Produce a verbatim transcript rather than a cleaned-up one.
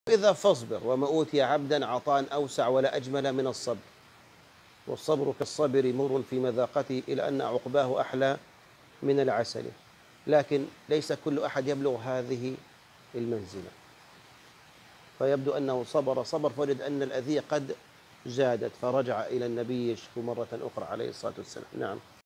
إذا فاصبر وما أوتي عبدا عطاء أوسع ولا أجمل من الصبر، والصبر كالصبر مر في مذاقته إلى أن عقباه أحلى من العسل، لكن ليس كل أحد يبلغ هذه المنزلة، فيبدو أنه صبر صبر فوجد أن الأذية قد زادت فرجع إلى النبي يشكو مرة أخرى عليه الصلاة والسلام. نعم.